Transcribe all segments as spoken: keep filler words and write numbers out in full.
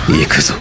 行くぞ。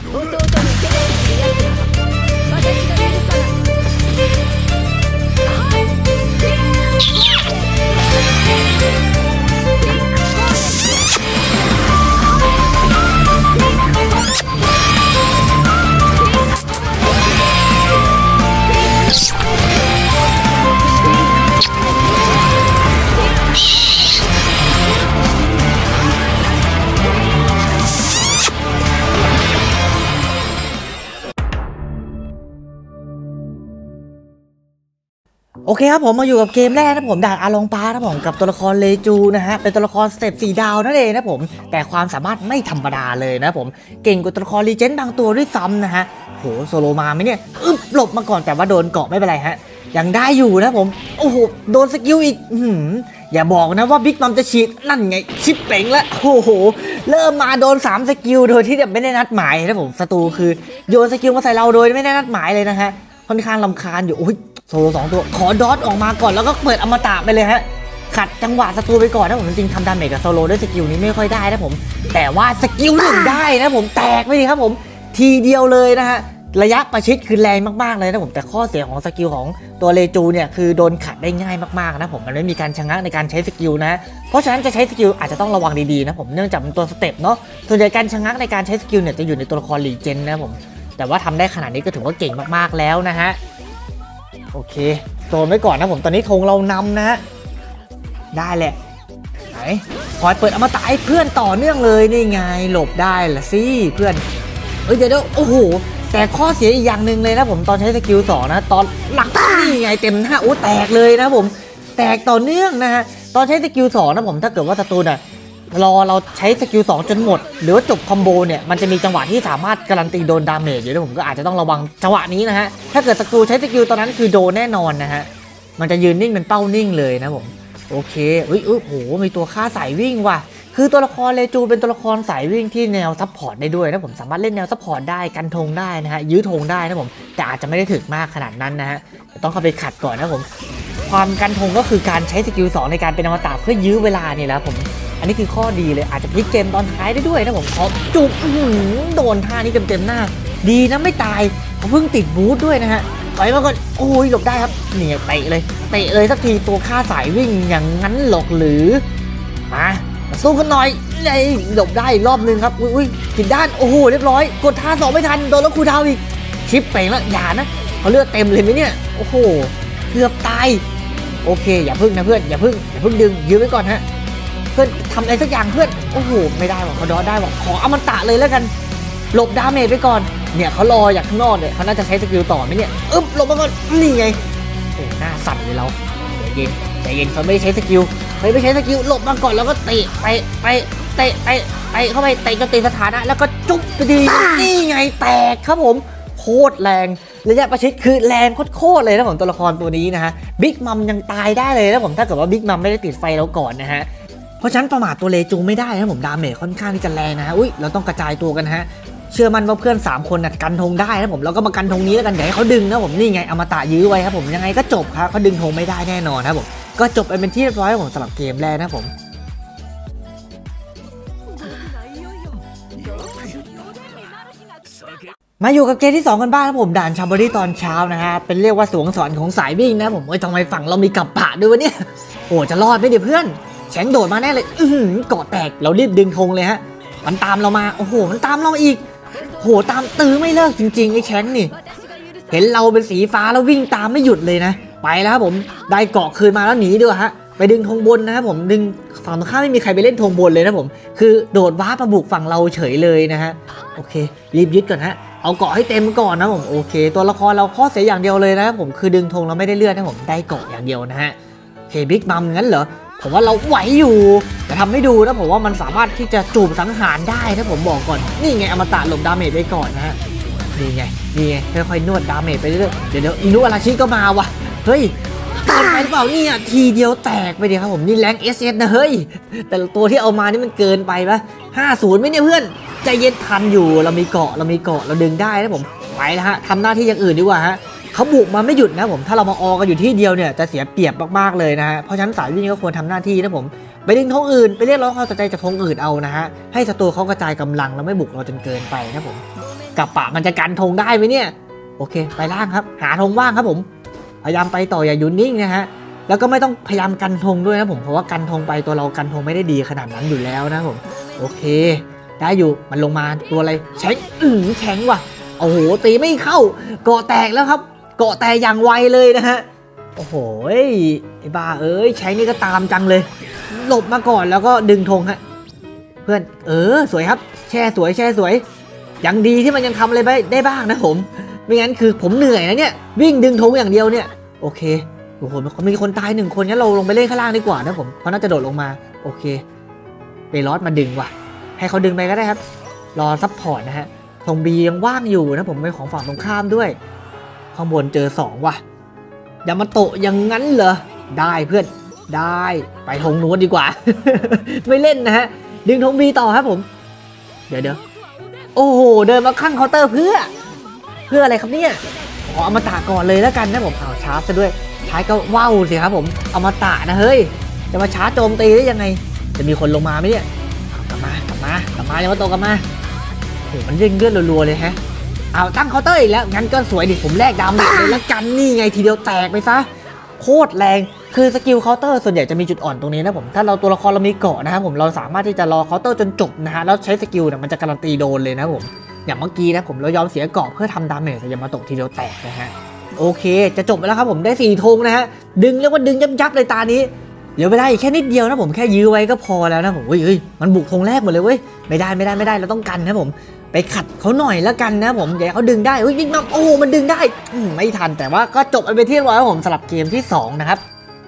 โอเคครับผมมาอยู่กับเกมแรกนะผมด่านอาลองปานะผมกับตัวละครเลจูนะฮะเป็นตัวละครสเต็ปสี่ดาวนั่นเองนะผมแต่ความสามารถไม่ธรรมดาเลยนะผมเก่งกว่าตัวละครลีเจนด์บางตัวด้วยซ้ำนะฮะโหโซโลมาไหมเนี่ยอึบหลบมาก่อนแต่ว่าโดนเกาะไม่เป็นไรฮะยังได้อยู่นะผมโอ้โหโดนสกิลอีกหืมอย่าบอกนะว่าบิ๊กมัมจะฉีดนั่นไงชิปเป่งแล้วโอ้โหเริ่มมาโดนสามสกิลโดยที่ไม่ได้นัดหมายนะผมศัตรูคือโยนสกิลมาใส่เราโดยไม่ได้นัดหมายเลยนะฮะค่อนข้างรำคาญอยู่โอ้ยโซโลสองตัวขอดอทออกมาก่อนแล้วก็เปิดอมตะไปเลยฮะขัดจังหวะศัตรูไปก่อนนะผมจริงๆทำดาเมจกับโซโลด้วยสกิลนี้ไม่ค่อยได้นะผมแต่ว่าสกิลหนึ่งได้นะผมแตกไปดิครับผมทีเดียวเลยนะฮะระยะประชิดคือแรงมากๆเลยนะผมแต่ข้อเสียของสกิลของตัวเลจูเนี่ยคือโดนขัดได้ง่ายมากๆนะผมมันไม่มีการชะงักในการใช้สกิลนะเพราะฉะนั้นจะใช้สกิลอาจจะต้องระวังดีๆนะผมเนื่องจากเป็นตัวสเต็ปเนาะส่วนใหญ่การชะงักในการใช้สกิลเนี่ยจะอยู่ในตัวละครลีเจนนะผมแต่ว่าทำได้ขนาดนี้ก็ถือว่าเก่งมากๆแล้วนะฮะโอเคโดนไว้ก่อนนะผมตอนนี้ธงเรานำนะฮะได้แหละไหนคอยเปิดอมตะให้เพื่อนต่อเนื่องเลยนี่ไงหลบได้ละสิเพื่อนเอ้ยเดี๋ยวโอ้โหแต่ข้อเสียอีกอย่างหนึ่งเลยนะผมตอนใช้สกิลสองนะตอนหลังนี่ไงเต็มหน้าโอ้แตกเลยนะผมแตกต่อเนื่องนะฮะตอนใช้สกิลสองนะผมถ้าเกิดว่าศัตรูน่ะรอเราใช้สกิลสองจนหมดหรือว่าจบคอมโบเนี่ยมันจะมีจังหวะที่สามารถการันตีโดนดาเมจอยู่นะผมก็อาจจะต้องระวังจังหวะนี้นะฮะถ้าเกิดศัตรูใช้สกิลตอนนั้นคือโดนแน่นอนนะฮะมันจะยืนนิ่งเป็นเป้านิ่งเลยนะผมโอเคอุ้ยโอ้โหมีตัวฆ่าสายวิ่งว่ะคือตัวละครเลจูเป็นตัวละครสายวิ่งที่แนวซัพพอร์ตได้ด้วยนะผมสามารถเล่นแนวซัพพอร์ตได้กันธงได้นะฮะยื้อธงได้นะผมแต่อาจจะไม่ได้ถึกมากขนาดนั้นนะฮะต้องเข้าไปขัดก่อนนะผมความกันธงก็คือการใช้สกิลสองในการเป็นอมตะเพื่อยื้อเวลานี่แหละผมอันนี้คือข้อดีเลยอาจจะพลิกเกมตอนท้ายได้ด้วยนะผมขอจุกโดนท่านี้เต็มๆหน้าดีนะไม่ตายเขาเพิ่งติดบูทด้วยนะฮะถอยมาก่อนโอ้ยหลบได้ครับเนี่ยเตะเลยเตะเลยสักทีตัวฆ่าสายวิ่งอย่างนั้นหรอกหรือมาสู้กันหน่อยเลยหลบได้รอบนึงครับอุ้ยผิดด้านโอ้โหเรียบร้อยกดท่าสองไม่ทันโดนแล้วคูดาวอีกชิปเป่งแล้วอย่านะเขาเลือดเต็มเลยไหมเนี่ยโอ้โหเกือบตายโอเคอย่าพึ่งนะเพื่อนอย่าพึ่งอย่าพึ่งดึงยื้อไว้ก่อนฮะเพื่อนทำอะไรสักอย่างเพื่อนโอ้โหไม่ได้ว่ะเขาดอได้ว่ะขออมตะเลยแล้วกันหลบดาเมจไปก่อนเนี่ยเขารออยากข้างนอกเนี่ยเขาน่าจะใช้สกิลต่อไหมเนี่ยอึ๊บหลบมาก่อนนี่ไงโอ้หน้าสั่นเลยเราใจเย็นใจเย็นเขาไม่ใช้สกิลเขาไม่ใช้สกิลหลบมาก่อนแล้วก็เตะไปไปเตะไปไปเข้าไปเตะจนตีสถานะแล้วก็จุ๊บไปดีนี่ไงแตกครับผมโคตรแรงระยะประชิดคือแรงโคตรเลยนะผมตัวละครตัวนี้นะฮะบิ๊กมัมยังตายได้เลยนะผมถ้าเกิดว่าบิ๊กมัมไม่ได้ติดไฟเราก่อนนะฮะเพราะฉะนั้นประมาทตัวเลจูไม่ได้นะผมดาเมจค่อนข้างที่จะแรงนะฮะอุ้ยเราต้องกระจายตัวกันฮะเชื่อมั่นว่าเพื่อนสามคนนะกันธงได้นะผมเราก็มากันธงนี้แล้วกันอย่าให้เขาดึงนะผมนี่ไงอมตะยื้อไว้ครับผมยังไงก็จบครับเขาดึงธงไม่ได้แน่นอนครับผมก็จบไปเป็นที่เรียบร้อยผมสำหรับเกมแรกนะผมมาอยู่กับเกมที่สองกันบ้างครับผมด่านชาบอรี่ตอนเช้านะฮะเป็นเรียกว่าสวงสอนของสายวิ่งนะผมเอ้ยทำไมฝั่งเรามีกับปะด้วยวะเนี่ยโอ้จะรอดไหมเดี๋ยวเพื่อนแฉงโดดมาแน่เลยอื้อเกาะแตกเรารีบดึงธงเลยฮะมันตามเรามาโอ้โหมันตามเราอีกโหตามตื้อไม่เลิกจริงๆไอ้แฉงนี่เห็นเราเป็นสีฟ้าแล้ววิ่งตามไม่หยุดเลยนะไปแล้วครับผมได้เกาะคืนมาแล้วหนีด้วยฮะไปดึงธงบนนะครับผมดึงฝั่งตรงข้ามไม่มีใครไปเล่นธงบนเลยนะผมคือโดดว้าประบุกฝั่งเราเฉยเลยนะฮะโอเครีบยึดก่อนฮะเอาเกาะให้เต็มก่อนนะผมโอเคตัวละครเราข้อเสียอย่างเดียวเลยนะผมคือดึงธงเราไม่ได้เลือดนะผมได้เกาะอย่างเดียวนะฮะโอเคบิ๊กมัมงั้นเหรอผมว่าเราไหวอยู่จะทำให้ดูนะผมว่ามันสามารถที่จะจูบสังหารได้นะผมบอกก่อนนี่ไงอมตะหลบดาเมจไปก่อนนะฮะนี่ไงนี่ไงค่อยๆนวดดาเมจไปเรื่อยๆเดี๋ยวเดี๋ยวอินุอาราชิก็มาว่ะเฮ้ยเกินไปหรือเปล่าเนี่ยทีเดียวแตกไปเดียวครับผมนี่แรง เอส เอส นะเฮ้ยแต่ตัวที่เอามานี่มันเกินไปปะห้าศูนย์ไหมเนี่ยเพื่อนใจเย็นทันอยู่เรามีเกาะเรามีเกาะเราดึงได้นะผมไปแล้วฮะทำหน้าที่อย่างอื่นดีกว่าฮะเขาบุกมาไม่หยุดนะผมถ้าเรามาออกันอยู่ที่เดียวเนี่ยจะเสียเปรียบมากๆเลยนะฮะเพราะฉะนั้นสายวิ่งก็ควรทำหน้าที่นะผมไปดึงธงอื่นไปเรียกร้องความสนใจจากธงอื่นเอานะฮะให้ศัตรูเขากระจายกำลังแล้วไม่บุกเราจนเกินไปนะผมกับปะมันจะกันธงได้ไหมเนี่ยโอเคไปล่างครับหาธงว่างครับผมพยายามไปต่ออย่าหยุดนิ่งนะฮะแล้วก็ไม่ต้องพยายามกันธงด้วยนะผมเพราะว่ากันธงไปตัวเรากันธงไม่ได้ดีขนาดนั้นอยู่แล้วนะผมโอเคได้อยู่มันลงมาตัวอะไรแข็งอือแข็งว่ะโอ้โหตีไม่เข้าเกาะแตกแล้วครับเกาะแตกอย่างไวเลยนะฮะโอ้โหไอ้บ้าเอ้ยแข็งนี่ก็ตามจังเลยหลบมาก่อนแล้วก็ดึงธงฮะเพื่อนเออสวยครับแช่สวยแช่สวยยังดีที่มันยังทำอะไรได้บ้างนะผมไม่งั้นคือผมเหนื่อยนะเนี่ยวิ่งดึงธงอย่างเดียวเนี่ยโอเคโอ้โหมีคนตายหนึ่งคนงั้นเราลงไปเล่นข้างล่างดีกว่านะผมเพราะน่าจะโดดลงมาโอเคเปรอสมาดึงว่ะให้เขาดึงไปก็ได้ครับรอซัพพอร์ตนะฮะธงบียังว่างอยู่นะผมเป็นของฝั่งตรงข้ามด้วยข้างบนเจอสองว่ะอย่ามาโตะอย่างนั้นเหรอได้เพื่อนได้ไปธงนู้นดีกว่า ไม่เล่นนะฮะดึงธงบีต่อครับผมเดี๋ยวเดี๋ยวโอ้โหเดินมาข้างเคาน์เตอร์เพื่อเพื่ออะไรครับเนี่ยขออมตะก่อนเลยแล้วกันนะผมเอาชาร์จซะด้วยใช้ก็ว้าวสิครับผมอมตะนะเฮ้ยจะมาชาร์จโจมตีได้ยังไงจะมีคนลงมาไหมเนี่ยกลับมากลับมากลับมาอย่ามาโตกลับมาโอ้มันเร่งเลือดรัวๆเลยฮะเอาตั้งเคาน์เตอร์อีกแล้วงั้นก็สวยดิผมแลกดาเมจเลยแล้วกันนี่ไงทีเดียวแตกไปซะโคตรแรงคือสกิลเคาน์เตอร์ส่วนใหญ่จะมีจุดอ่อนตรงนี้นะผมถ้าเราตัวละครเรามีเกาะนะครับผมเราสามารถที่จะรอเคาน์เตอร์จนจบนะฮะแล้วใช้สกิลเนี่ยมันจะการันตีโดนเลยนะผมอย่างเมื่อกี้นะผมเรายอมเสียเกาะเพื่อทำดาเมจแต่ยามาโตะทีเดียวแตกนะฮะโอเคจะจบไปแล้วครับผมได้สี่ธงนะฮะดึงเรียกว่าดึงยับยับเลยตานี้เหลือเวลาอีกแค่นิดเดียวนะผมแค่ยื้อไว้ก็พอแล้วนะผมเฮ้ยเฮ้ยมันบุกธงแรกหมดเลยเว้ยไม่ได้ไม่ได้ไม่ได้เราต้องกันนะผมไปขัดเขาหน่อยแล้วกันนะผมอย่าเขาดึงได้เฮ้ยบิ๊กมัมโอ้มันดึงได้ไม่ทันแต่ว่าก็จบไปที่เรียบร้อยครับผมสำหรับเกมที่สองนะครับ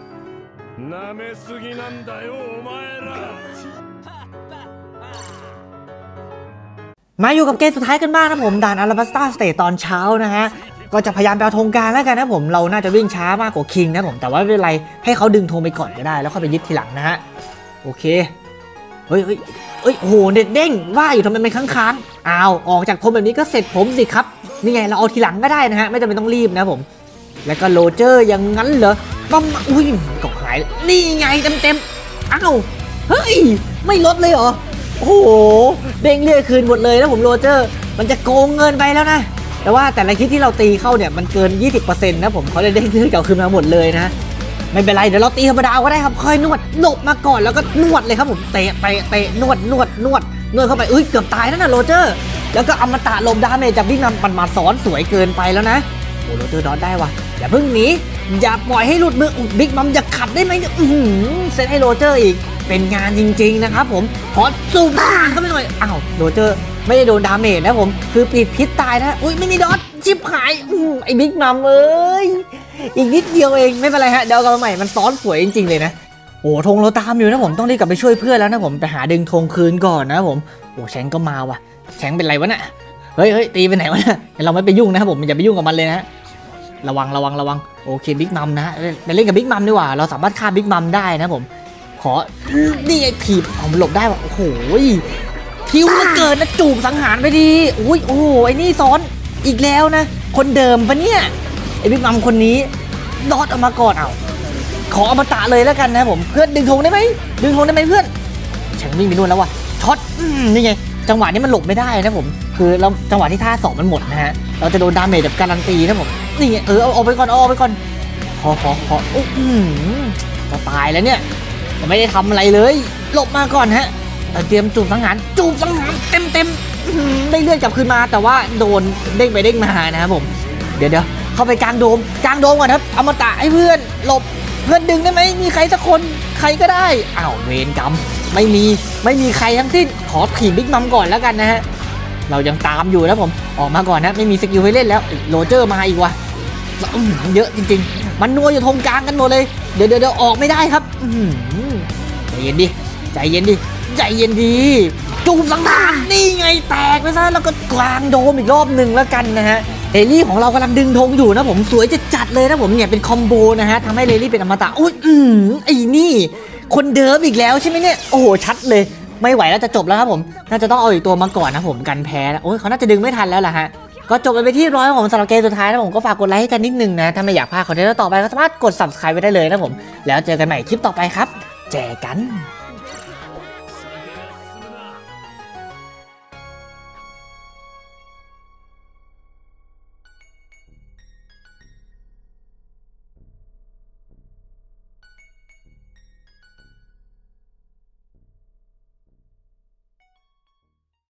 มาอยู่กับเกมสุดท้ายกันบ้างนะผมด่านอาราบัสตาสเตทตอนเช้านะฮะก็จะพยายามไปเอาธงกลางแล้วกันนะผมเราน่าจะวิ่งช้ามากกว่าคิงนะผมแต่ว่าไม่เป็นไรให้เขาดึงธงไปก่อนก็ได้แล้วค่อยไปยึดทีหลังนะฮะโอเคเฮ้ยเฮ้ยเฮ้ยโอ้โหเด็ดเด้งว่าอยู่ทำไมเป็นค้างๆอ้าวออกจากธงแบบนี้ก็เสร็จผมสิครับนี่ไงเราเอาทีหลังก็ได้นะฮะไม่จำเป็นต้องรีบนะผมแล้วก็โรเจอร์อย่างนั้นเหรอปั๊มอุ้ยก็หายนี่ไงเต็มเต็มอ้าวเฮ้ยไม่ลดเลยเหรอโอ้โหเด้งเรียกคืนหมดเลยนะผมโรเจอร์มันจะโกงเงินไปแล้วนะแต่ว่าแต่ละคิดที่เราตีเข้าเนี่ยมันเกิน ยี่สิบเปอร์เซ็นต์ นะผมเขาเลยเด้งเลือดเก่าคืนมาหมดเลยนะไม่เป็นไรเดี๋ยวเราตีธรรมดาก็ได้ครับค่อยนวดหลบมาก่อนแล้วก็นวดเลยครับผมเตะเตะเตะนวดนวดนวดนวดเข้าไปอุ้ยเกือบตายแล้วนะโรเจอร์แล้วก็อมตะลมดาเมจจากบิ๊กมัมมันมาซ้อนสวยเกินไปแล้วนะโอ้โรเจอร์ดอทได้ว่ะอย่าเพิ่งหนีอย่าปล่อยให้หลุดมือบิ๊กมัมอย่าขัดได้ไหมอือเซตให้โรเจอร์อีกเป็นงานจริงๆนะครับผมขอซูมผ่านเข้าไปหน่อยอ้าวโรเจอร์ไม่ได้โดนดาเมจนะผมคือปิดพิษตายนะอุ้ยไม่มีดอทชิบหายไอ้บิ๊กมัมเอ้ยอีกนิดเดียวเองไม่เป็นไรฮะเดี๋ยวกันใหม่มันซ้อนสวยจริงๆเลยนะโอ้ธงเราตามอยู่นะผมต้องรีบกลับไปช่วยเพื่อนแล้วนะผมไปหาดึงธงคืนก่อนนะผมโอ้แชงก็มาว่ะแชงเป็นไรวะเนี่ยเฮ้ยเฮ้ยตีไปไหนวะเนี่ยเราไม่ไปยุ่งนะครับผมอย่าไปยุ่งกับมันเลยนะระวังระวังระวังโอเคบิ๊กมัมนะไปเล่นกับบิ๊กมัมดีกว่าเราสามารถฆ่าบิ๊กมัมได้นะผมขอนี่ไอ้ถีบเอามันหลบได้ว่ะโอ้โหคิวเหลือเกินนะจูบสังหารไปดีอุ้ยโอ้โหไอ้นี่ซ้อนอีกแล้วนะคนเดิมปะเนี่ยไอ้บิ๊กมัมคนนี้ดอทออกมาก่อนเอาขออมตะเลยแล้วกันนะผมเพื่อนดึงธงได้ไหมดึงธงได้ไหมเพื่อนฉันวิ่งไปนู่นแล้วว่ะช็อตนี่ไงจังหวะนี้มันหลบไม่ได้นะผมคือเราจังหวะที่ท่าสองมันหมดนะฮะเราจะโดนดาเมจแบบการันตีนะผมนี่ไงเออเอาเอาไปก่อนเอาไปก่อนขอขอขอโอ้โหจะตายแล้วเนี่ยไม่ได้ทำอะไรเลยหลบมาก่อนฮะเตรียมจูบสังหารจูบสังหารเต็มเต็มได้เลื่อนกลับคืนมาแต่ว่าโดนเด้งไปเด้งมานะครับผมเดี๋ยวเดี๋ยวเข้าไปกลางโดมกลางโดมก่อนครับอมตะให้เพื่อนหลบเพื่อนดึงได้ไหมมีใครสักคนใครก็ได้อ้าวเวรกรรมไม่มีไม่มีใครทั้งสิ้นขอถีบบิ๊กมัมก่อนแล้วกันนะฮะเรายังตามอยู่นะผมออกมาก่อนนะไม่มีสกิลให้เล่นแล้วโรเจอร์มาอีกว่ะเยอะจริงๆมันนัวอยู่ตรงกลางกันหมดเลยเดี๋ยวเดี๋ยวออกไม่ได้ครับใจเย็นดิใจเย็นดิใจเย็นดีจูบสังหารนี่ไงแตกไปซะแล้วก็กลางโดมอีกรอบหนึ่งแล้วกันนะฮะเอลี่ของเรากำลังดึงธงอยู่นะผมสวยจะจัดเลยนะผมเนี่ยเป็นคอมโบนะฮะทำให้เอลี่เป็นอมตะอุ้ยอืมไอ้นี่คนเดิมอีกแล้วใช่ไหมเนี่ยโอ้โหชัดเลยไม่ไหวแล้วจะจบแล้วครับผมน่าจะต้องเอาอีกตัวมาก่อนนะผมกันแพ้แล้วโอ้ยเขาน่าจะดึงไม่ทันแล้วล่ะฮะก็จบไปเป็นที่ร้อยของสำหรับเกมสุดท้ายนะผมก็ฝากกดไลค์ให้กันนิดนึงนะถ้าไม่อยากพลาดคอนเทนต์ต่อไปก็สามารถกด ซับสไครบ์ ไว้ได้เลยนะผมแล้วเจอกันใหม่คลิปต่อไปครับเจอกัน